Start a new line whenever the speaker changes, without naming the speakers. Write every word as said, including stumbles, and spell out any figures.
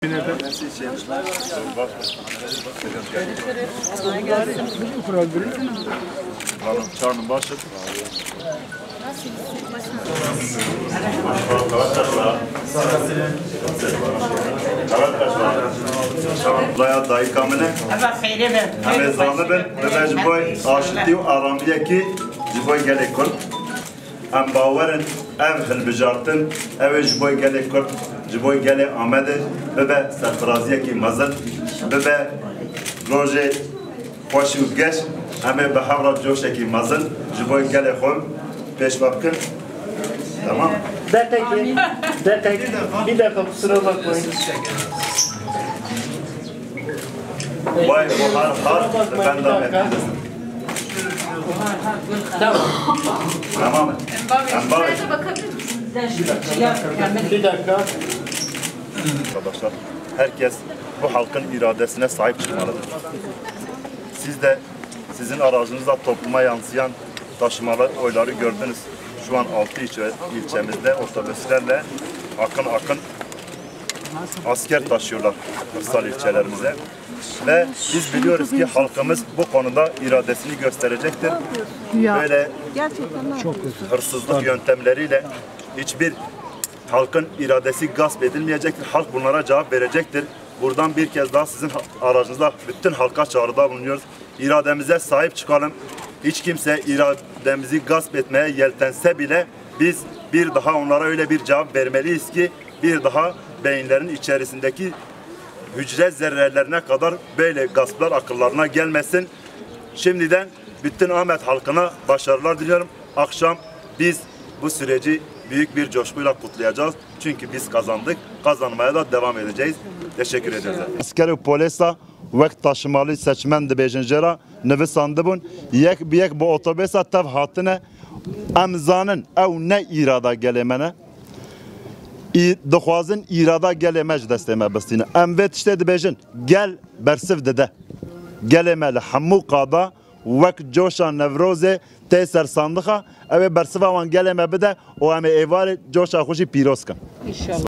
Çarnın başı. Laya dayı kamene. Hem ezanı ben ve jiboy aşıtı ve aramiye ki jiboy gelek kurt. Hem baverin ev hilbijartın ev jiboy gelek kurt. Jiboy gelek amede ve be serfraziye ki mazın ve be roje hoş u geç hem be havra coşe ki mazın jiboy gelek hom peş bakın. Tamam.
Dakika, dakika, bir dakika kusura bakmayın.
Vay bu har har ben de metin.
Tamam.
Tamam. Embavi.
Bir dakika.
Arkadaşlar, herkes bu halkın iradesine sahip çıkmalıdır. Siz de sizin aracınızda topluma yansıyan taşımalar, oyları gördünüz. Şu an altı ilçe, ilçemizde otobüslerle akın akın asker taşıyorlar kırsal ilçelerimize. Ve biz biliyoruz ki halkımız bu konuda iradesini gösterecektir. Böyle hırsızlık yöntemleriyle hiçbir halkın iradesi gasp edilmeyecektir. Halk bunlara cevap verecektir. Buradan bir kez daha sizin aracınızda bütün halka çağrıda bulunuyoruz. İrademize sahip çıkalım. Hiç kimse irademizi gasp etmeye yeltense bile biz bir daha onlara öyle bir cevap vermeliyiz ki bir daha beyinlerin içerisindeki hücre zerrelerine kadar böyle gasplar akıllarına gelmesin. Şimdiden bütün Ahmet halkına başarılar diliyorum. Akşam biz bu süreci büyük bir coşkuyla kutlayacağız. Çünkü biz kazandık. Kazanmaya da devam edeceğiz. Teşekkür ederiz. Askeri polisa vakt taşımalı seçmen de bejincera nüvesandı bun. Yek biyek bu otobüsa tev hatine emzanın ev ne irada gelemene. Dixwazin irada geleme ji destê me bistîne. Em vê tiştê dibêjin gel bersiv dide. Gelê me li hemû qada wek coşa Nevrozê tê sersandixa ew ê bersiva wan gelê me bide û em ê êvarê coşa xwe jî pîroz kin.